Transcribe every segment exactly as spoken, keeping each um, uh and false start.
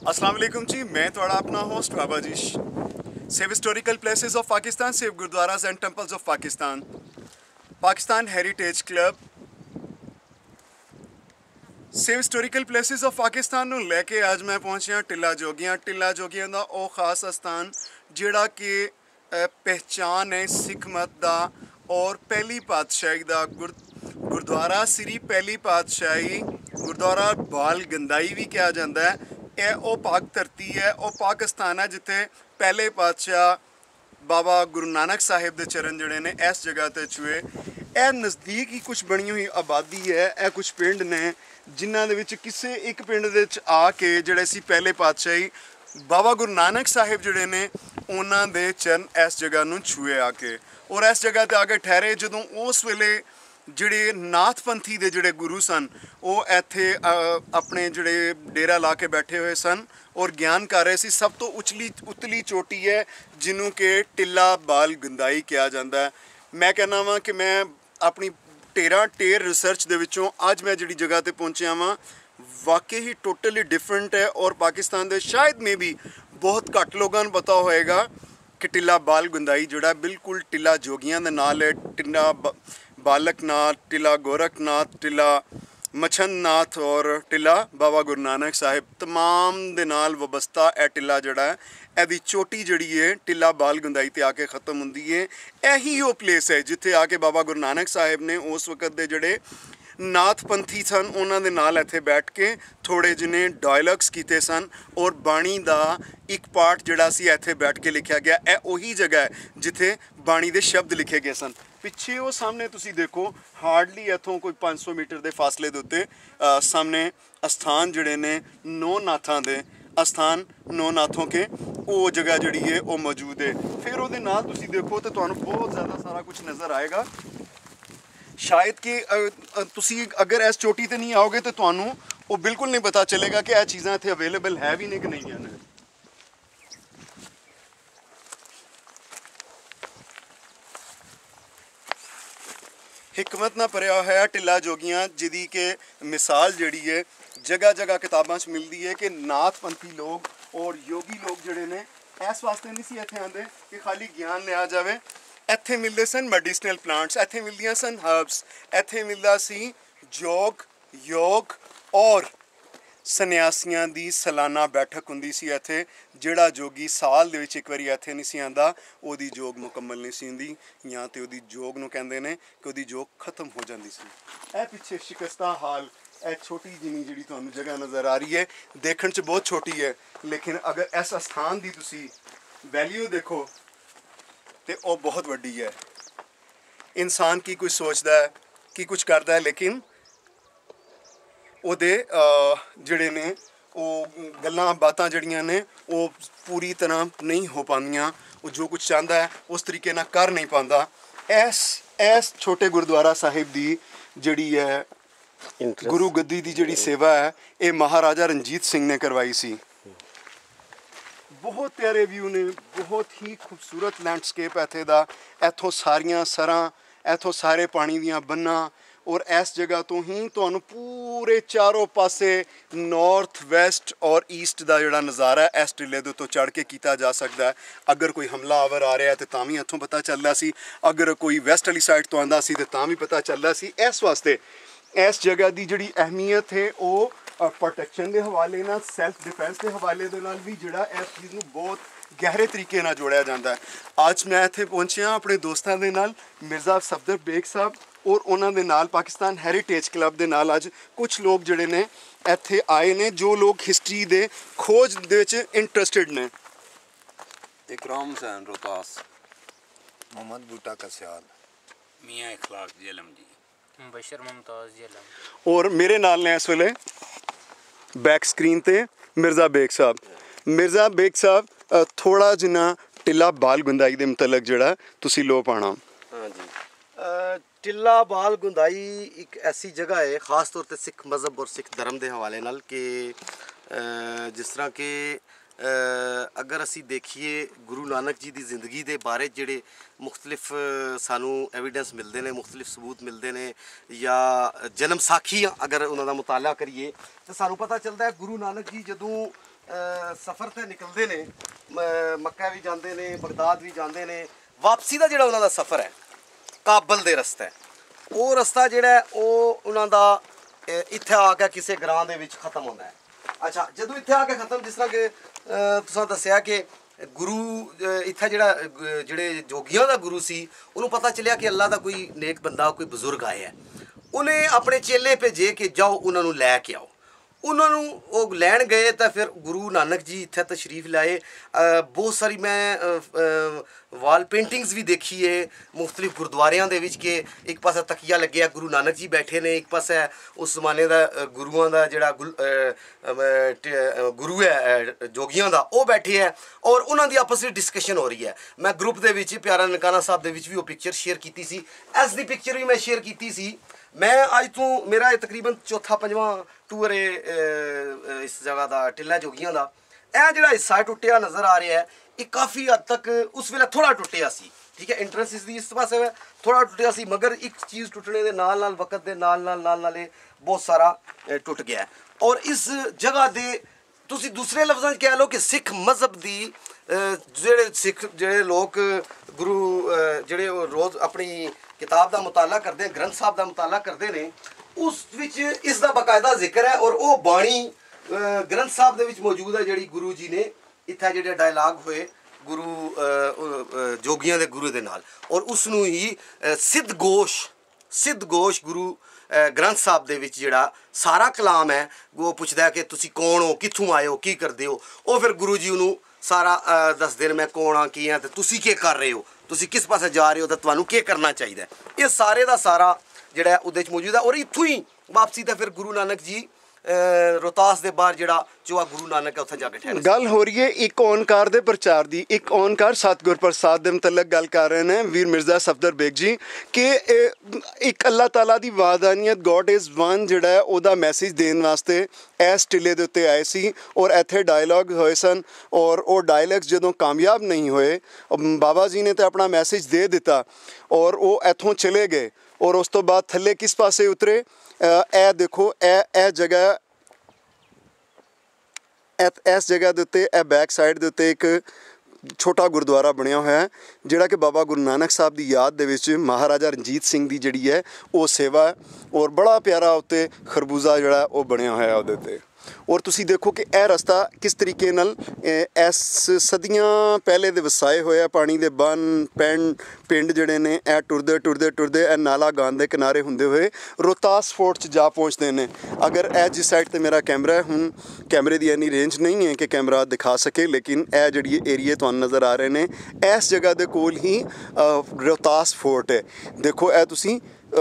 अस्सलाम वालेकुम जी, मैं थोड़ा अपना host Baba ji. Save historical places of Pakistan, save gurdwaras and temples of Pakistan, Pakistan heritage club. Save historical places of Pakistan ਨੂੰ ਲੈ ਕੇ ਅੱਜ ਮੈਂ ਪਹੁੰਚਿਆ ਟਿੱਲਾ ਜੋਗੀਆਂ। ਟਿੱਲਾ ਜੋਗੀਆਂ ਦਾ ਉਹ ਖਾਸ ਅਸਥਾਨ ਜਿਹੜਾ ਕਿ ਪਹਿਚਾਨ ਹੈ ਸਿੱਖ ਮਤ ਦਾ ਔਰ ਪਹਿਲੀ ਪਾਤਸ਼ਾਹੀ ਦਾ ਗੁਰ ਗੁਰਦੁਆਰਾ ਸ੍ਰੀ ਪਹਿਲੀ ਪਾਤਸ਼ਾਹੀ ਗੁਰਦੁਆਰਾ ਬਾਲ ਗੰਦਾਈ ਵੀ ਕਿਹਾ ਜਾਂਦਾ ਹੈ। ਇਹ ਉਹ ਪਾਕ ਧਰਤੀ ਹੈ, ਉਹ ਪਾਕਿਸਤਾਨ ਹੈ ਜਿੱਥੇ ਪਹਿਲੇ ਪਾਤਸ਼ਾਹ ਬਾਬਾ ਗੁਰੂ ਨਾਨਕ ਸਾਹਿਬ ਦੇ ਚਰਨ ਜਿਹੜੇ ਨੇ ਇਸ ਜਗ੍ਹਾ ਤੇ ਛੂਏ। ਇਹ ਨਜ਼ਦੀਕ ਹੀ ਕੁਝ ਬਣੀ ਹੋਈ ਆਬਾਦੀ ਹੈ, ਇਹ ਕੁਝ ਪਿੰਡ ਨੇ ਜਿਨ੍ਹਾਂ ਦੇ ਵਿੱਚ ਕਿਸੇ ਇੱਕ ਪਿੰਡ ਦੇ ਵਿੱਚ ਆ ਕੇ ਜਿਹੜੇ ਸੀ ਪਹਿਲੇ ਪਾਤਸ਼ਾਹੀ ਬਾਬਾ ਗੁਰੂ ਨਾਨਕ ਸਾਹਿਬ ਜਿਹੜੇ ਨੇ ਉਹਨਾਂ ਦੇ ਚਰਨ ਇਸ ਜਗ੍ਹਾ ਨੂੰ ਛੂਏ ਆ ਕੇ ਔਰ ਇਸ ਜਗ੍ਹਾ ਤੇ ਆ ਕੇ ਠਹਿਰੇ। ਜਦੋਂ ਉਸ ਵੇਲੇ ਜਿਹੜੇ ਨਾਥਪੰਥੀ ਦੇ ਜਿਹੜੇ ਗੁਰੂ ਸਨ ਉਹ ਇੱਥੇ ਆਪਣੇ ਜਿਹੜੇ ਡੇਰਾ ਲਾ ਕੇ ਬੈਠੇ ਹੋਏ ਸਨ ਔਰ ਗਿਆਨ ਕਰ ਰਹੇ ਸੀ। ਸਭ ਤੋਂ ਉਚਲੀ ਉਤਲੀ ਚੋਟੀ ਹੈ ਜਿਹਨੂੰ ਕਿ ਟਿੱਲਾ ਬਾਲ ਗੰਦਾਈ ਕਿਹਾ ਜਾਂਦਾ ਹੈ। ਮੈਂ ਕਹਿੰਦਾ ਵਾਂ ਕਿ ਮੈਂ ਆਪਣੀ ਟੇਰਾ ਟੇਰ ਰਿਸਰਚ ਦੇ ਵਿੱਚੋਂ ਅੱਜ ਮੈਂ ਜਿਹੜੀ ਜਗ੍ਹਾ ਤੇ ਪਹੁੰਚਿਆ ਵਾਂ ਵਾਕਈ ਹੀ ਟੋਟਲੀ ਡਿਫਰੈਂਟ ਹੈ ਔਰ ਪਾਕਿਸਤਾਨ ਦੇ ਸ਼ਾਇਦ ਮੇ ਵੀ ਬਹੁਤ ਘੱਟ ਲੋਕਾਂ ਨੂੰ ਪਤਾ ਹੋਏਗਾ ਕਿ ਟਿੱਲਾ ਬਾਲ ਗੰਦਾਈ ਜਿਹੜਾ ਬਿਲਕੁਲ ਟਿੱਲਾ ਜੋਗੀਆਂ ਦੇ ਨਾਲ ਹੈ। ਟਿੱਲਾ ਬਾਲਕਨਾਥ, ਟਿੱਲਾ ਗੋਰਖਨਾਥ, ਟਿੱਲਾ ਮਛੰਦਨਾਥ ਔਰ ਟਿੱਲਾ ਬਾਬਾ ਗੁਰੂ ਨਾਨਕ ਸਾਹਿਬ ਤਮਾਮ ਦੇ ਨਾਲ ਵਬਸਤਾ ਇਹ ਟਿੱਲਾ ਜਿਹੜਾ ਹੈ। ਇਹਦੀ ਚੋਟੀ ਜਿਹੜੀ ਹੈ ਟਿੱਲਾ ਬਾਲ ਗੰਦਾਈ ਤੇ ਆ ਕੇ ਖਤਮ ਹੁੰਦੀ ਹੈ। ਇਹੀ ਉਹ ਪਲੇਸ ਹੈ ਜਿੱਥੇ ਆ ਕੇ ਬਾਬਾ ਗੁਰੂ ਨਾਨਕ ਸਾਹਿਬ ਨੇ ਉਸ ਵਕਤ ਦੇ ਜਿਹੜੇ ਨਾਥਪੰਥੀ ਸਨ ਉਹਨਾਂ ਦੇ ਨਾਲ ਇੱਥੇ ਬੈਠ ਕੇ ਥੋੜ੍ਹੇ ਜਿਹੇ ਡਾਇਲੌਗਸ ਕੀਤੇ ਸਨ ਔਰ ਬਾਣੀ ਦਾ ਇੱਕ ਪਾਰਟ ਜਿਹੜਾ ਸੀ ਇੱਥੇ ਬੈਠ ਕੇ ਲਿਖਿਆ ਗਿਆ। ਇਹ ਉਹੀ ਜਗ੍ਹਾ ਹੈ ਜਿੱਥੇ ਬਾਣੀ ਦੇ ਸ਼ਬਦ ਲਿਖੇ ਗਏ ਸਨ। ਪਿੱਛੇ ਉਹ ਸਾਹਮਣੇ ਤੁਸੀਂ ਦੇਖੋ ਹਾਰਡਲੀ ਇੱਥੋਂ ਕੋਈ ਪੰਜ ਸੌ ਮੀਟਰ ਦੇ ਫਾਸਲੇ ਦੇ ਉੱਤੇ ਸਾਹਮਣੇ ਅਸਥਾਨ ਜਿਹੜੇ ਨੇ ਨੌ ਨਾਥਾਂ ਦੇ ਅਸਥਾਨ ਨੌ ਨਾਥੋਂ ਕੇ ਉਹ ਜਗ੍ਹਾ ਜਿਹੜੀ ਹੈ ਉਹ ਮੌਜੂਦ ਹੈ। ਫਿਰ ਉਹਦੇ ਨਾਲ ਤੁਸੀਂ ਦੇਖੋ ਤਾਂ ਤੁਹਾਨੂੰ ਬਹੁਤ ਜ਼ਿਆਦਾ ਸਾਰਾ ਕੁਝ ਨਜ਼ਰ ਆਏਗਾ। ਸ਼ਾਇਦ ਕਿ ਤੁਸੀਂ ਅਗਰ ਇਸ ਚੋਟੀ ਤੇ ਨਹੀਂ ਆਓਗੇ ਤਾਂ ਤੁਹਾਨੂੰ ਉਹ ਬਿਲਕੁਲ ਨਹੀਂ ਪਤਾ ਚੱਲੇਗਾ ਕਿ ਇਹ ਚੀਜ਼ਾਂ ਇੱਥੇ ਅਵੇਲੇਬਲ ਹੈ ਵੀ ਨੇ ਕਿ ਨਹੀਂ ਹਨ। हिकमत ना भरिया होया टिल्ला जोगियां जिहदी कि मिसाल जिहड़ी है जगह जगह किताबां च मिलती है कि नाथपंथी लोग और योगी लोग जिहड़े ने इस वास्ते नहीं सी इत्थे आंदे कि खाली ज्ञान लिया जाए। इत्थे मिलते सन मैडिसिनल प्लांट्स, इत्थे मिलदियां सन हर्ब्स, इत्थे मिलदा सी जोग योग और सन्यासियां दी सालाना बैठक हुंदी सी। इत्थे ਜਿਹੜਾ ਜੋਗੀ ਸਾਲ ਦੇ ਵਿੱਚ ਇੱਕ ਵਾਰੀ ਇੱਥੇ ਨਹੀਂ ਸੀ ਆਉਂਦਾ ਉਹਦੀ ਜੋਗ ਮੁਕੰਮਲ ਨਹੀਂ ਸੀ ਹੁੰਦੀ ਜਾਂ ਤੇ ਉਹਦੀ ਜੋਗ ਨੂੰ ਕਹਿੰਦੇ ਨੇ ਕਿ ਉਹਦੀ ਜੋਗ ਖਤਮ ਹੋ ਜਾਂਦੀ ਸੀ। ਇਹ ਪਿੱਛੇ ਸ਼ਿਕਸਤਾ ਹਾਲ ਇਹ ਛੋਟੀ ਜਿਹੀ ਜਿਹੜੀ ਤੁਹਾਨੂੰ ਜਗ੍ਹਾ ਨਜ਼ਰ ਆ ਰਹੀ ਹੈ ਦੇਖਣ 'ਚ ਬਹੁਤ ਛੋਟੀ ਹੈ ਲੇਕਿਨ ਅਗਰ ਇਸ ਅਸਥਾਨ ਦੀ ਤੁਸੀਂ ਵੈਲਿਊ ਦੇਖੋ ਤੇ ਉਹ ਬਹੁਤ ਵੱਡੀ ਹੈ। ਇਨਸਾਨ ਕੀ ਕੁਝ ਸੋਚਦਾ ਹੈ ਕੀ ਕੁਝ ਕਰਦਾ ਹੈ ਲੇਕਿਨ ਉਹਦੇ ਜਿਹੜੇ ਨੇ ਉਹ ਗੱਲਾਂ ਬਾਤਾਂ ਜਿਹੜੀਆਂ ਨੇ ਉਹ ਪੂਰੀ ਤਰ੍ਹਾਂ ਨਹੀਂ ਹੋ ਪਾਉਂਦੀਆਂ। ਉਹ ਜੋ ਕੁਝ ਚਾਹੁੰਦਾ ਹੈ ਉਸ ਤਰੀਕੇ ਨਾਲ ਕਰ ਨਹੀਂ ਪਾਉਂਦਾ। ਇਸ ਇਸ ਛੋਟੇ ਗੁਰਦੁਆਰਾ ਸਾਹਿਬ ਦੀ ਜਿਹੜੀ ਹੈ ਗੁਰੂ ਗੱਦੀ ਦੀ ਜਿਹੜੀ ਸੇਵਾ ਹੈ ਇਹ ਮਹਾਰਾਜਾ ਰਣਜੀਤ ਸਿੰਘ ਨੇ ਕਰਵਾਈ ਸੀ। ਬਹੁਤ ਪਿਆਰੇ ਵਿਊ ਨੇ, ਬਹੁਤ ਹੀ ਖੂਬਸੂਰਤ ਲੈਂਡਸਕੇਪ ਇੱਥੇ ਦਾ। ਇੱਥੋਂ ਸਾਰੀਆਂ ਸਰਾਂ, ਇੱਥੋਂ ਸਾਰੇ ਪਾਣੀ ਦੀਆਂ ਬੰਨਾਂ ਔਰ ਇਸ ਜਗ੍ਹਾ ਤੋਂ ਹੀ ਤੁਹਾਨੂੰ ਪੂਰੇ ਚਾਰੋਂ ਪਾਸੇ ਨੌਰਥ ਵੈਸਟ ਔਰ ਈਸਟ ਦਾ ਜਿਹੜਾ ਨਜ਼ਾਰਾ ਇਸ ਟਿੱਲੇ ਦੇ ਉੱਤੋਂ ਚੜ੍ਹ ਕੇ ਕੀਤਾ ਜਾ ਸਕਦਾ ਹੈ। ਅਗਰ ਕੋਈ ਹਮਲਾਵਰ ਆ ਰਿਹਾ ਤੇ ਤਾਂ ਵੀ ਇੱਥੋਂ ਪਤਾ ਚੱਲਦਾ ਸੀ, ਅਗਰ ਕੋਈ ਵੈਸਟ ਵਾਲੀ ਸਾਈਡ ਤੋਂ ਆਉਂਦਾ ਸੀ ਤੇ ਤਾਂ ਵੀ ਪਤਾ ਚੱਲਦਾ ਸੀ। ਇਸ ਵਾਸਤੇ ਇਸ ਜਗ੍ਹਾ ਦੀ ਜਿਹੜੀ ਅਹਿਮੀਅਤ ਹੈ ਉਹ ਪ੍ਰੋਟੈਕਸ਼ਨ ਦੇ ਹਵਾਲੇ ਨਾਲ, ਸੈਲਫ ਡਿਫੈਂਸ ਦੇ ਹਵਾਲੇ ਦੇ ਨਾਲ ਵੀ ਜਿਹੜਾ ਇਸ ਚੀਜ਼ ਨੂੰ ਬਹੁਤ ਗਹਿਰੇ ਤਰੀਕੇ ਨਾਲ ਜੋੜਿਆ ਜਾਂਦਾ ਹੈ। ਅੱਜ ਮੈਂ ਇੱਥੇ ਪਹੁੰਚਿਆ ਆਪਣੇ ਦੋਸਤਾਂ ਦੇ ਨਾਲ, ਮਿਰਜ਼ਾ ਸਫਦਰ ਬੇਗ ਸਾਹਿਬ ਔਰ ਉਹਨਾਂ ਦੇ ਨਾਲ ਪਾਕਿਸਤਾਨ ਹੈਰੀਟੇਜ ਕਲੱਬ ਦੇ ਨਾਲ ਅੱਜ ਕੁਝ ਲੋਕ ਜਿਹੜੇ ਨੇ ਇੱਥੇ ਆਏ ਨੇ ਜੋ ਲੋਕ ਹਿਸਟਰੀ ਦੇ ਖੋਜ ਦੇ ਵਿੱਚ ਇੰਟਰਸਟਿਡ ਨੇ। इकराम हुसैन रोहतास, मोहम्मद बूटा कस्याल, मियाँ इखलाक जेलम जी, बशर मुमताज़ जेलम ਔਰ ਮੇਰੇ ਨਾਲ ਨੇ ਇਸ ਵੇਲੇ ਬੈਕ ਸਕਰੀਨ ਤੇ ਮਿਰਜ਼ਾ ਬੇਗ ਸਾਹਿਬ। ਮਿਰਜ਼ਾ ਬੇਗ ਸਾਹਿਬ ਥੋੜ੍ਹਾ ਜਿਹਾ ਟਿੱਲਾ ਬਾਲ ਗੰਦਾਈ ਦੇ ਮੁਤਲਕ ਜਿਹੜਾ ਤੁਸੀਂ ਲੋ ਪਾਣਾ। हाँ जी, टिल्ला बाल गुंदाई एक ऐसी जगह है ख़ास तौर पर सिख मज़हब और सिख धर्म के हवाले नाल कि जिस तरह के अगर असी देखिए गुरु नानक जी की जिंदगी के बारे जेड़े मुख्तलिफ सानू एविडेंस मिलते हैं, मुख्तलिफ सबूत मिलते हैं या जन्म साखी अगर उन्होंने मुताला करिए तो सानू पता चलता है गुरु नानक जी जदों ਸਫ਼ਰ ਤੇ ਨਿਕਲਦੇ ਨੇ, ਮੱਕਾ ਵੀ ਜਾਂਦੇ ਨੇ, ਬਗਦਾਦ ਵੀ ਜਾਂਦੇ ਨੇ, ਵਾਪਸੀ ਦਾ ਜਿਹੜਾ ਉਹਨਾਂ ਦਾ ਸਫ਼ਰ ਹੈ ਕਾਬਲ ਦੇ ਰਸਤਾ, ਉਹ ਰਸਤਾ ਜਿਹੜਾ ਉਹ ਉਹਨਾਂ ਦਾ ਇੱਥੇ ਆ ਕੇ ਕਿਸੇ ਗ੍ਰਾਂ ਦੇ ਵਿੱਚ ਖਤਮ ਹੁੰਦਾ ਹੈ। ਅੱਛਾ, ਜਦੋਂ ਇੱਥੇ ਆ ਕੇ ਖਤਮ, ਜਿਸ ਤਰ੍ਹਾਂ ਕਿ ਤੁਸੀਂ ਦੱਸਿਆ ਕਿ ਗੁਰੂ ਇੱਥੇ ਜਿਹੜਾ ਜਿਹੜੇ ਜੋਗੀਆਂ ਦਾ ਗੁਰੂ ਸੀ, ਉਹਨੂੰ ਪਤਾ ਚੱਲਿਆ ਕਿ ਅੱਲਾ ਦਾ ਕੋਈ ਨੇਕ ਬੰਦਾ, ਕੋਈ ਬਜ਼ੁਰਗ ਆਇਆ, ਉਹਨੇ ਆਪਣੇ ਚੇਲੇ ਭੇਜੇ ਕਿ ਜਾਓ ਉਹਨਾਂ ਨੂੰ ਲੈ ਕੇ ਆਓ। ਉਹਨਾਂ ਨੂੰ ਉਹ ਲੈਣ ਗਏ ਤਾਂ ਫਿਰ ਗੁਰੂ ਨਾਨਕ ਜੀ ਇੱਥੇ ਤਸ਼ਰੀਫ ਲਾਏ। ਬਹੁਤ ਸਾਰੀ ਮੈਂ ਵਾਲ ਪੇਂਟਿੰਗਸ ਵੀ ਦੇਖੀ ਹੈ ਮੁਖਤਲਿਫ ਗੁਰਦੁਆਰਿਆਂ ਦੇ ਵਿੱਚ ਕਿ ਇੱਕ ਪਾਸੇ ਤਕੀਆ ਲੱਗਿਆ, ਗੁਰੂ ਨਾਨਕ ਜੀ ਬੈਠੇ ਨੇ, ਇੱਕ ਪਾਸੇ ਉਸ ਜ਼ਮਾਨੇ ਦਾ ਗੁਰੂਆਂ ਦਾ ਜਿਹੜਾ ਗੁਰੂ ਹੈ ਜੋਗੀਆਂ ਦਾ, ਉਹ ਬੈਠੇ ਹੈ ਔਰ ਉਹਨਾਂ ਦੀ ਆਪਸ ਵਿੱਚ ਡਿਸਕਸ਼ਨ ਹੋ ਰਹੀ ਹੈ। ਮੈਂ ਗਰੁੱਪ ਦੇ ਵਿੱਚ ਪਿਆਰਾ ਨਨਕਾਣਾ ਸਾਹਿਬ ਦੇ ਵਿੱਚ ਵੀ ਉਹ ਪਿਕਚਰ ਸ਼ੇਅਰ ਕੀਤੀ ਸੀ, ਇਸ ਦੀ ਪਿਕਚਰ ਵੀ ਮੈਂ ਸ਼ੇਅਰ ਕੀਤੀ ਸੀ। ਮੈਂ ਅੱਜ ਤੋਂ ਮੇਰਾ ਇਹ ਤਕਰੀਬਨ ਚੌਥਾ ਪੰਜਵਾਂ ਟੂਰ ਹੈ ਇਸ ਜਗ੍ਹਾ ਦਾ, ਟਿੱਲਾ ਜੋਗੀਆਂ ਦਾ। ਇਹ ਜਿਹੜਾ ਹਿੱਸਾ ਟੁੱਟਿਆ ਨਜ਼ਰ ਆ ਰਿਹਾ ਹੈ, ਇਹ ਕਾਫੀ ਹੱਦ ਤੱਕ ਉਸ ਵੇਲੇ ਥੋੜ੍ਹਾ ਟੁੱਟਿਆ ਸੀ, ਠੀਕ ਹੈ, ਇੰਟਰੈਂਸ ਇਸ ਦੀ ਇਸ ਪਾਸੇ ਥੋੜ੍ਹਾ ਟੁੱਟਿਆ ਸੀ, ਮਗਰ ਇੱਕ ਚੀਜ਼ ਟੁੱਟਣੇ ਦੇ ਨਾਲ ਨਾਲ ਵਕਤ ਦੇ ਨਾਲ ਨਾਲ ਨਾਲ ਨਾਲ ਇਹ ਬਹੁਤ ਸਾਰਾ ਟੁੱਟ ਗਿਆ। ਔਰ ਇਸ ਜਗ੍ਹਾ ਦੇ ਤੁਸੀਂ ਦੂਸਰੇ ਲਫ਼ਜ਼ਾਂ 'ਚ ਕਹਿ ਲਓ ਕਿ ਸਿੱਖ ਮਜ਼ਹਬ ਦੀ ਜਿਹੜੇ ਸਿੱਖ ਜਿਹੜੇ ਲੋਕ ਗੁਰੂ ਜਿਹੜੇ ਉਹ ਰੋਜ਼ ਆਪਣੀ ਕਿਤਾਬ ਦਾ ਮੁਤਾਲਾ ਕਰਦੇ, ਗ੍ਰੰਥ ਸਾਹਿਬ ਦਾ ਮੁਤਾਲਾ ਕਰਦੇ ਨੇ, ਉਸ ਵਿੱਚ ਇਸ ਦਾ ਬਾਕਾਇਦਾ ਜ਼ਿਕਰ ਹੈ। ਔਰ ਉਹ ਬਾਣੀ ਗ੍ਰੰਥ ਸਾਹਿਬ ਦੇ ਵਿੱਚ ਮੌਜੂਦ ਹੈ ਜਿਹੜੀ ਗੁਰੂ ਜੀ ਨੇ ਇੱਥੇ ਜਿਹੜੇ ਡਾਇਲਾਗ ਹੋਏ ਗੁਰੂ ਜੋਗੀਆਂ ਦੇ ਗੁਰੂ ਦੇ ਨਾਲ, ਔਰ ਉਸ ਨੂੰ ਹੀ ਸਿੱਧ ਗੋਸ਼ ਸਿੱਧ ਗੋਸ਼ ਗੁਰੂ ਗ੍ਰੰਥ ਸਾਹਿਬ ਦੇ ਵਿੱਚ ਜਿਹੜਾ ਸਾਰਾ ਕਲਾਮ ਹੈ, ਉਹ ਪੁੱਛਦਾ ਕਿ ਤੁਸੀਂ ਕੌਣ ਹੋ, ਕਿੱਥੋਂ ਆਏ ਹੋ, ਕੀ ਕਰਦੇ ਹੋ। ਉਹ ਫਿਰ ਗੁਰੂ ਜੀ ਉਹਨੂੰ ਸਾਰਾ ਦੱਸਦੇ ਨੇ, ਮੈਂ ਕੌਣ ਹਾਂ, ਕੀ ਹਾਂ, ਤੇ ਤੁਸੀਂ ਕੀ ਕਰ ਰਹੇ ਹੋ, ਤੁਸੀਂ ਕਿਸ ਪਾਸੇ ਜਾ ਰਹੇ ਹੋ, ਤਾਂ ਤੁਹਾਨੂੰ ਕੀ ਕਰਨਾ ਚਾਹੀਦਾ। ਇਹ ਸਾਰੇ ਦਾ ਸਾਰਾ ਜਿਹੜਾ ਉਹਦੇ 'ਚ ਮੌਜੂਦ ਹੈ। ਔਰ ਇੱਥੋਂ ਹੀ ਵਾਪਸੀ ਤਾਂ ਫਿਰ ਗੁਰੂ ਨਾਨਕ ਜੀ ਰੋਹਤਾਸ ਦੇ ਬਾਹਰ ਜਿਹੜਾ ਚੋਆ ਗੁਰੂ ਨਾਨਕ ਹੈ ਉੱਥੇ ਜਾ ਕੇ ਠਹਿਰੇ। ਗੱਲ ਹੋ ਰਹੀ ਹੈ ਇੱਕ ਓਨਕਾਰ ਦੇ ਪ੍ਰਚਾਰ ਦੀ। ਇੱਕ ਓਨਕਾਰ ਸਤਿਗੁਰ ਪ੍ਰਸਾਦ ਦੇ ਮੁਤਲਕ ਗੱਲ ਕਰ ਰਹੇ ਨੇ ਵੀਰ ਮਿਰਜ਼ਾ ਸਫਦਰ ਬੇਗ ਜੀ ਕਿ ਇੱਕ ਅੱਲਾਹ ਤਾਲਾ ਦੀ ਵਾਹਦਾਨੀਅਤ, ਗੋਡ ਇਜ਼ ਵਨ, ਜਿਹੜਾ ਹੈ ਉਹਦਾ ਮੈਸੇਜ ਦੇਣ ਵਾਸਤੇ ਇਸ ਟਿੱਲੇ ਦੇ ਉੱਤੇ ਆਏ ਸੀ ਔਰ ਇੱਥੇ ਡਾਇਲੋਗ ਹੋਏ ਸਨ। ਔਰ ਉਹ ਡਾਇਲੋਗਸ ਜਦੋਂ ਕਾਮਯਾਬ ਨਹੀਂ ਹੋਏ, ਬਾਬਾ ਜੀ ਨੇ ਤਾਂ ਆਪਣਾ ਮੈਸੇਜ ਦੇ ਦਿੱਤਾ ਔਰ ਉਹ ਇੱਥੋਂ ਚਲੇ ਗਏ। ਔਰ ਉਸ ਤੋਂ ਬਾਅਦ ਥੱਲੇ ਕਿਸ ਪਾਸੇ ਉਤਰੇ, ਇਹ ਦੇਖੋ, ਇਹ ਇਹ ਜਗ੍ਹਾ, ਇਸ ਜਗ੍ਹਾ ਦੇ ਉੱਤੇ ਇਹ ਬੈਕ ਸਾਈਡ ਦੇ ਉੱਤੇ ਇੱਕ ਛੋਟਾ ਗੁਰਦੁਆਰਾ ਬਣਿਆ ਹੋਇਆ ਹੈ ਜਿਹੜਾ ਕਿ ਬਾਬਾ ਗੁਰੂ ਨਾਨਕ ਸਾਹਿਬ ਦੀ ਯਾਦ ਦੇ ਵਿੱਚ ਮਹਾਰਾਜਾ ਰਣਜੀਤ ਸਿੰਘ ਦੀ ਜਿਹੜੀ ਹੈ ਉਹ ਸੇਵਾ ਹੈ। ਔਰ ਬੜਾ ਪਿਆਰਾ ਉੱਤੇ ਖਰਬੂਜ਼ਾ ਜਿਹੜਾ ਉਹ ਬਣਿਆ ਹੋਇਆ ਉਹਦੇ ਉੱਤੇ। ਔਰ ਤੁਸੀਂ ਦੇਖੋ ਕਿ ਇਹ ਰਸਤਾ ਕਿਸ ਤਰੀਕੇ ਨਾਲ ਇਸ ਸਦੀਆਂ ਪਹਿਲੇ ਦੇ ਵਸਾਏ ਹੋਇਆ ਪਾਣੀ ਦੇ ਬੰਨ ਪਿੰਡ ਪਿੰਡ ਜਿਹੜੇ ਨੇ ਇਹ ਟੁਰਦੇ ਟੁਰਦੇ ਟੁਰਦੇ ਇਹ ਨਾਲਾ ਗਾਨ ਦੇ ਕਿਨਾਰੇ ਹੁੰਦੇ ਹੋਏ ਰੋਹਤਾਸ ਫੋਰਟ 'ਚ ਜਾ ਪਹੁੰਚਦੇ ਨੇ। ਅਗਰ ਇਹ ਜਿਸ ਸਾਈਡ 'ਤੇ ਮੇਰਾ ਕੈਮਰਾ ਹੈ, ਹੁਣ ਕੈਮਰੇ ਦੀ ਇੰਨੀ ਰੇਂਜ ਨਹੀਂ ਹੈ ਕਿ ਕੈਮਰਾ ਦਿਖਾ ਸਕੇ, ਲੇਕਿਨ ਇਹ ਜਿਹੜੀ ਏਰੀਏ ਤੁਹਾਨੂੰ ਨਜ਼ਰ ਆ ਰਹੇ ਨੇ, ਇਸ ਜਗ੍ਹਾ ਦੇ ਕੋਲ ਹੀ ਰੋਹਤਾਸ ਫੋਰਟ ਹੈ। ਦੇਖੋ ਇਹ ਤੁਸੀਂ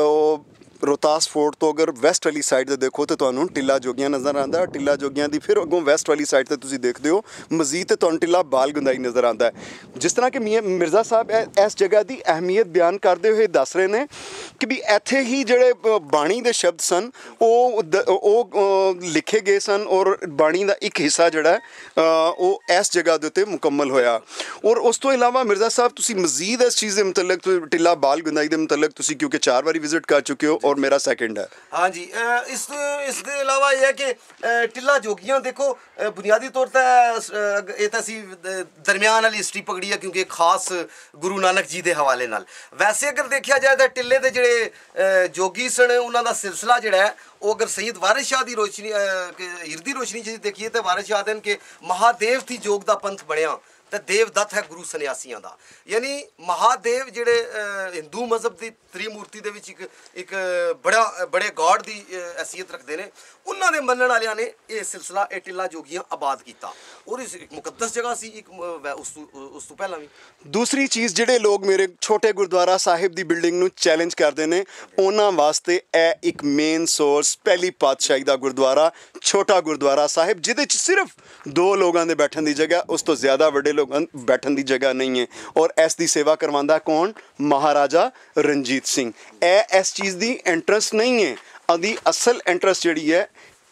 ਰੋਹਤਾਸ ਫੋਰਟ ਤੋਂ ਅਗਰ ਵੈਸਟ ਵਾਲੀ ਸਾਈਡ 'ਤੇ ਦੇਖੋ ਤਾਂ ਤੁਹਾਨੂੰ ਟਿੱਲਾ ਜੋਗੀਆਂ ਨਜ਼ਰ ਆਉਂਦਾ। ਟਿੱਲਾ ਜੋਗੀਆਂ ਦੀ ਫਿਰ ਅੱਗੋਂ ਵੈਸਟ ਵਾਲੀ ਸਾਈਡ 'ਤੇ ਤੁਸੀਂ ਦੇਖਦੇ ਹੋ ਮਜ਼ੀਦ ਤੇ ਤੁਹਾਨੂੰ ਟਿੱਲਾ ਬਾਲ ਗੁੰਦਾਈ ਨਜ਼ਰ ਆਉਂਦਾ ਹੈ। ਜਿਸ ਤਰ੍ਹਾਂ ਕਿ ਮੀਆਂ ਮਿਰਜ਼ਾ ਸਾਹਿਬ ਇਸ ਜਗ੍ਹਾ ਦੀ ਅਹਿਮੀਅਤ ਬਿਆਨ ਕਰਦੇ ਹੋਏ ਦੱਸ ਰਹੇ ਨੇ ਕਿ ਵੀ ਇੱਥੇ ਹੀ ਜਿਹੜੇ ਬਾਣੀ ਦੇ ਸ਼ਬਦ ਸਨ ਉਹ ਉਹ ਲਿਖੇ ਗਏ ਸਨ ਔਰ ਬਾਣੀ ਦਾ ਇੱਕ ਹਿੱਸਾ ਜਿਹੜਾ ਉਹ ਇਸ ਜਗ੍ਹਾ ਦੇ ਉੱਤੇ ਮੁਕੰਮਲ ਹੋਇਆ। ਔਰ ਉਸ ਤੋਂ ਇਲਾਵਾ ਮਿਰਜ਼ਾ ਸਾਹਿਬ ਤੁਸੀਂ ਮਜ਼ੀਦ ਇਸ ਚੀਜ਼ ਦੇ ਮੁਤਲਕ ਟਿੱਲਾ ਬਾਲ ਗੁੰਦਾਈ ਦੇ ਮੁਤਲਕ ਤੁਸੀਂ ਕਿਉਂਕਿ ਚਾਰ ਵਾਰੀ ਵਿਜ਼ਿਟ ਕਰ ਚੁੱਕੇ ਹੋ ਔਰ ਮੇਰਾ ਸੈਕਿੰਡ ਹੈ। हाँ जी, इस इस दे इलावा यह है कि टिल्ला जोगियां देखो बुनियादी तौर पर ये तो असी दरम्यान वाली हिस्ट्री पकड़ी है क्योंकि खास गुरु नानक जी के हवाले नाल। वैसे अगर देखा जाए तो टिल्ले के जोड़े जोगी सन उन्हों का सिलसिला जोड़ा है वो अगर सईद वारिस शाह की रोशनी हिरदी रोशनी जी देखिए तो वारिस शाह दिन के महादेव थी जोग का पंथ बनया तो देवदत्त है गुरु सन्यासियों का। यानी महादेव ਜਿਹੜੇ ਹਿੰਦੂ ਮਜ਼ਹਬ ਦੀ ਤ੍ਰਿਮੂਰਤੀ ਦੇ ਵਿੱਚ ਇੱਕ ਇੱਕ ਬੜਾ ਬੜੇ ਗॉड ਦੀ ਹਸੀਅਤ ਰੱਖਦੇ ਨੇ, ਉਹਨਾਂ ਦੇ ਮੰਨਣ ਵਾਲਿਆਂ ਨੇ ਇਹ ਸਿਲਸਿਲਾ ਇਹ ਟਿੱਲਾ ਜੋਗੀਆਂ ਆਬਾਦ ਕੀਤਾ ਔਰ ਇਸ ਇੱਕ ਮੁਕੱਦਸ ਜਗ੍ਹਾ ਸੀ ਇੱਕ ਉਸ ਤੋਂ ਉਸ ਤੋਂ ਪਹਿਲਾਂ ਵੀ। ਦੂਸਰੀ ਚੀਜ਼ ਜਿਹੜੇ ਲੋਕ ਮੇਰੇ ਛੋਟੇ ਗੁਰਦੁਆਰਾ ਸਾਹਿਬ ਦੀ ਬਿਲਡਿੰਗ ਨੂੰ ਚੈਲੰਜ ਕਰਦੇ ਨੇ ਉਹਨਾਂ ਵਾਸਤੇ ਇਹ ਇੱਕ ਮੇਨ ਸੋਰਸ ਪਹਿਲੀ ਪਾਤਸ਼ਾਹੀ ਦਾ ਗੁਰਦੁਆਰਾ ਛੋਟਾ ਗੁਰਦੁਆਰਾ ਸਾਹਿਬ ਜਿਹਦੇ 'ਚ ਸਿਰਫ ਦੋ ਲੋਕਾਂ ਦੇ ਬੈਠਣ ਦੀ ਜਗ੍ਹਾ, ਉਸ ਤੋਂ ਜ਼ਿਆਦਾ ਵੱਡੇ ਲੋਕਾਂ ਬੈਠਣ ਦੀ ਜਗ੍ਹਾ ਨਹੀਂ ਹੈ। ਔਰ ਇਸ ਦੀ ਸੇਵਾ ਕਰਵਾਉਂਦਾ ਕੌਣ? ਮਹਾਰਾਜਾ ਰਣਜੀਤ ਸਿੰਘ। ਇਹ ਇਸ ਚੀਜ਼ ਦੀ ਇੰਟਰਸਟ ਨਹੀਂ ਹੈ, ਉਹਦੀ ਅਸਲ ਇੰਟਰਸਟ ਜਿਹੜੀ ਹੈ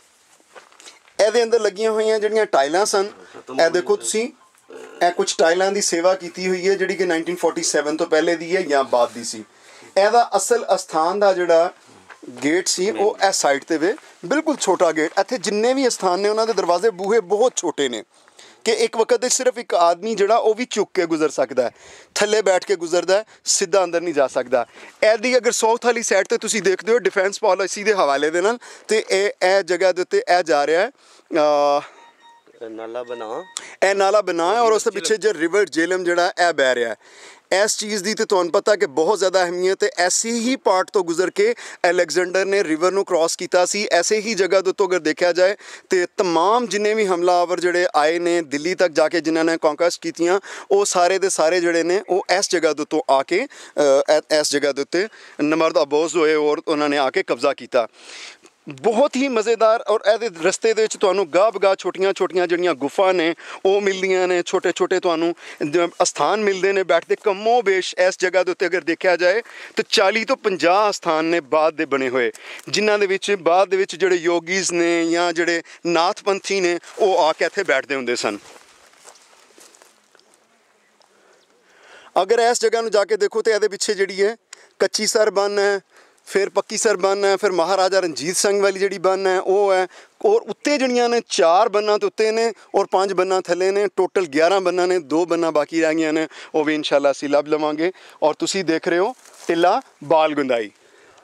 ਇਹਦੇ ਅੰਦਰ ਲੱਗੀਆਂ ਹੋਈਆਂ ਜਿਹੜੀਆਂ ਟਾਈਲਾਂ ਸਨ। ਇਹ ਦੇਖੋ ਤੁਸੀਂ, ਇਹ ਕੁਝ ਟਾਈਲਾਂ ਦੀ ਸੇਵਾ ਕੀਤੀ ਹੋਈ ਹੈ ਜਿਹੜੀ ਕਿ ਨਾਈਨਟੀਨ ਫੋਰਟੀ ਸੈਵਨ ਤੋਂ ਪਹਿਲੇ ਦੀ ਹੈ ਜਾਂ ਬਾਅਦ ਦੀ ਸੀ। ਇਹਦਾ ਅਸਲ ਅਸਥਾਨ ਦਾ ਜਿਹੜਾ ਗੇਟ ਸੀ ਉਹ ਇਸ ਸਾਈਡ ਤੇ ਵੇ, ਬਿਲਕੁਲ ਛੋਟਾ ਗੇਟ। ਇੱਥੇ ਜਿੰਨੇ ਵੀ ਅਸਥਾਨ ਨੇ ਉਹਨਾਂ ਦੇ ਦਰਵਾਜ਼ੇ ਬੂਹੇ ਬਹੁਤ ਛੋਟੇ ਨੇ ਕਿ ਇੱਕ ਵਕਤ ਦੇ ਸਿਰਫ ਇੱਕ ਆਦਮੀ ਜਿਹੜਾ ਉਹ ਵੀ ਝੁੱਕ ਕੇ ਗੁਜ਼ਰ ਸਕਦਾ ਹੈ, ਥੱਲੇ ਬੈਠ ਕੇ ਗੁਜ਼ਰਦਾ ਹੈ, ਸਿੱਧਾ ਅੰਦਰ ਨਹੀਂ ਜਾ ਸਕਦਾ। ਇਹਦੀ ਅਗਰ ਸਾਊਥ ਵਾਲੀ ਸਾਈਡ ਤੇ ਤੁਸੀਂ ਦੇਖਦੇ ਹੋ ਡਿਫੈਂਸ ਪਾਲਿਸੀ ਦੇ ਹਵਾਲੇ ਦੇ ਨਾਲ, ਤੇ ਇਹ ਇਹ ਜਗ੍ਹਾ ਦੇ ਉੱਤੇ ਇਹ ਜਾ ਰਿਹਾ ਹੈ ਨਾਲਾ ਬਣਾ, ਇਹ ਨਾਲਾ ਬਣਾ ਹੈ ਔਰ ਉਸ ਦੇ ਪਿੱਛੇ ਜੇ ਰਿਵਰ ਜੇਲਮ ਜਿਹੜਾ ਇਹ ਬਹਿ ਰਿਹਾ ਹੈ। ਇਸ ਚੀਜ਼ ਦੀ ਤੇ ਤੁਹਾਨੂੰ ਪਤਾ ਕਿ ਬਹੁਤ ਜ਼ਿਆਦਾ ਅਹਿਮੀਅਤ ਹੈ। ਐਸੀ ਹੀ ਪਾਰਟ ਤੋਂ ਗੁਜ਼ਰ ਕੇ ਅਲੈਗਜ਼ੈਂਡਰ ਨੇ ਰਿਵਰ ਨੂੰ ਕ੍ਰਾਸ ਕੀਤਾ ਸੀ। ਐਸੇ ਹੀ ਜਗ੍ਹਾ ਦੇ ਉੱਤੋਂ ਅਗਰ ਦੇਖਿਆ ਜਾਏ ਤੇ ਤਮਾਮ ਜਿੰਨੇ ਵੀ ਹਮਲਾਵਰ ਜਿਹੜੇ ਆਏ ਨੇ ਦਿੱਲੀ ਤੱਕ ਜਾ ਕੇ, ਜਿਨ੍ਹਾਂ ਨੇ ਕੌਂਕਸਟ ਕੀਤੀਆਂ, ਉਹ ਸਾਰੇ ਦੇ ਸਾਰੇ ਜਿਹੜੇ ਨੇ ਉਹ ਇਸ ਜਗ੍ਹਾ ਦੇ ਉੱਤੋਂ ਆ ਕੇ ਇਸ ਜਗ੍ਹਾ ਦੇ ਉੱਤੇ ਨਮਰਦ ਅਬੋਜ਼ ਹੋਏ ਔਰ ਉਹਨਾਂ ਨੇ ਆ ਕੇ ਕਬਜ਼ਾ ਕੀਤਾ। ਬਹੁਤ ਹੀ ਮਜ਼ੇਦਾਰ। ਔਰ ਇਹਦੇ ਰਸਤੇ ਦੇ ਵਿੱਚ ਤੁਹਾਨੂੰ ਗਾਹ ਬਗਾਹ ਛੋਟੀਆਂ ਛੋਟੀਆਂ ਜਿਹੜੀਆਂ ਗੁਫਾ ਨੇ ਉਹ ਮਿਲਦੀਆਂ ਨੇ, ਛੋਟੇ ਛੋਟੇ ਤੁਹਾਨੂੰ ਅਸਥਾਨ ਮਿਲਦੇ ਨੇ ਬੈਠਦੇ। ਕਮੋ ਬੇਸ਼ ਇਸ ਜਗ੍ਹਾ ਦੇ ਉੱਤੇ ਅਗਰ ਦੇਖਿਆ ਜਾਏ ਤਾਂ ਚਾਲੀ ਤੋਂ ਪੰਜਾਹ ਅਸਥਾਨ ਨੇ ਬਾਅਦ ਦੇ ਬਣੇ ਹੋਏ, ਜਿਨ੍ਹਾਂ ਦੇ ਵਿੱਚ ਬਾਅਦ ਦੇ ਵਿੱਚ ਜਿਹੜੇ ਯੋਗੀਜ਼ ਨੇ ਜਾਂ ਜਿਹੜੇ ਨਾਥਪੰਥੀ ਨੇ ਉਹ ਆ ਕੇ ਇੱਥੇ ਬੈਠਦੇ ਹੁੰਦੇ ਸਨ। ਅਗਰ ਇਸ ਜਗ੍ਹਾ ਨੂੰ ਜਾ ਕੇ ਦੇਖੋ ਤਾਂ ਇਹਦੇ ਪਿੱਛੇ ਜਿਹੜੀ ਹੈ ਕੱਚੀ ਸਰ ਬੰਨ ਹੈ, ਫਿਰ ਪੱਕੀ ਸਰ ਬੰਨ ਹੈ, ਫਿਰ ਮਹਾਰਾਜਾ ਰਣਜੀਤ ਸਿੰਘ ਵਾਲੀ ਜਿਹੜੀ ਬੰਨ ਹੈ ਉਹ ਹੈ, ਔਰ ਉੱਤੇ ਜਿਹੜੀਆਂ ਨੇ ਚਾਰ ਬੰਨਾਂ ਤੋਂ ਉੱਤੇ ਨੇ ਔਰ ਪੰਜ ਬੰਨਾਂ ਥੱਲੇ ਨੇ। ਟੋਟਲ ਗਿਆਰਾਂ ਬੰਨਾਂ ਨੇ, ਦੋ ਬੰਨਾਂ ਬਾਕੀ ਰਹਿ ਗਈਆਂ ਨੇ, ਉਹ ਵੀ ਇਨਸ਼ਾਅੱਲਾ ਅਸੀਂ ਲੱਭ ਲਵਾਂਗੇ। ਔਰ ਤੁਸੀਂ ਦੇਖ ਰਹੇ ਹੋ ਟਿੱਲਾ ਬਾਲ ਗੁੰਦਾਈ,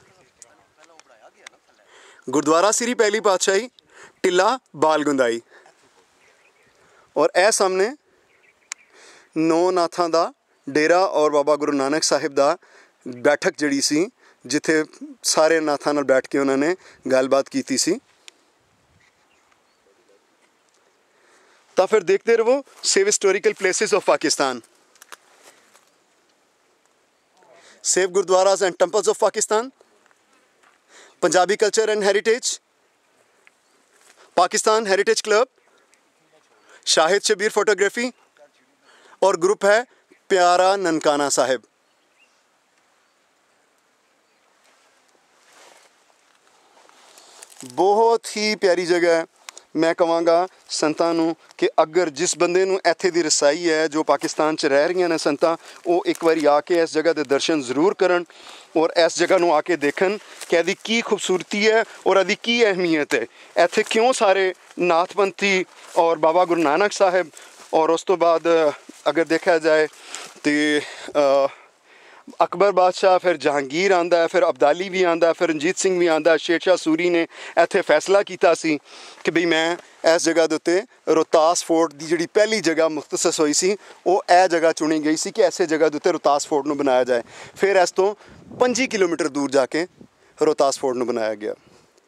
ਗੁਰਦੁਆਰਾ ਸ੍ਰੀ ਪਹਿਲੀ ਪਾਤਸ਼ਾਹੀ ਟਿੱਲਾ ਬਾਲ ਗੁੰਦਾਈ। ਔਰ ਇਹ ਸਾਹਮਣੇ ਨੌ ਨਾਥਾਂ ਦਾ ਡੇਰਾ ਔਰ ਬਾਬਾ ਗੁਰੂ ਨਾਨਕ ਸਾਹਿਬ ਦਾ ਬੈਠਕ ਜਿਹੜੀ ਸੀ, ਜਿੱਥੇ ਸਾਰੇ ਨਾਥਾਂ ਨਾਲ ਬੈਠ ਕੇ ਉਹਨਾਂ ਨੇ ਗੱਲਬਾਤ ਕੀਤੀ ਸੀ। ਤਾਂ ਫਿਰ ਦੇਖਦੇ ਰਹੋ save historical places of Pakistan, save gurdwaras and temples of Pakistan, Punjabi culture and heritage, Pakistan heritage club, Shahid Shabbir photography और ग्रुप है प्यारा ननकाना साहिब। बहुत ही प्यारी जगह है। मैं कहांगा संतां नूं कि अगर जिस बंदे नूं इत्थे दी रसाई है, जो पाकिस्तान च रह रही ने संतां, वो एक बारी आके इस जगह के दर्शन जरूर करन और इस जगह नूं आके देखन कि इहदी की खूबसूरती है और इहदी की अहमियत है। इत्थे क्यों सारे नाथपंथी और बाबा गुरु नानक साहिब, और उस तो बाद अगर देखा जाए तो अकबर बादशाह, फिर जहांगीर आंदा है, फिर अब्दाली भी आंदा है, फिर रंजीत सिंह भी आंदा है। शेरशाह सूरी ने इत्थे फैसला किया सी कि बई मैं इस जगह के उत्ते रोहतास फोर्ट की जिहड़ी पहली जगह मुख्तसस हुई सी, वो यह जगह चुनी गई सी कि ऐसे जगह के उत्ते रोहतास फोर्ट नूं बनाया जाए। फिर इस तो पंजी किलोमीटर दूर जाके रोहतास फोर्ट नूं बनाया गया।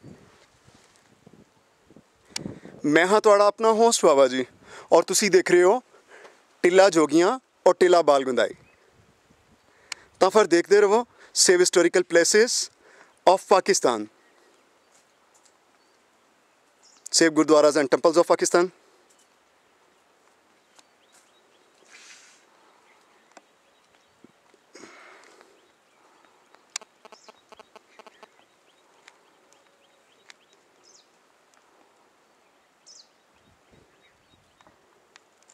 मैं हाँ तुहाड़ा अपना होस्ट बाबा जी, और तुसी देख रहे हो टिल्ला जोगियां और टिल्ला बाल गुंदाई। तो फिर देखते रहो save historical places of Pakistan, save gurdwaras and temples of Pakistan.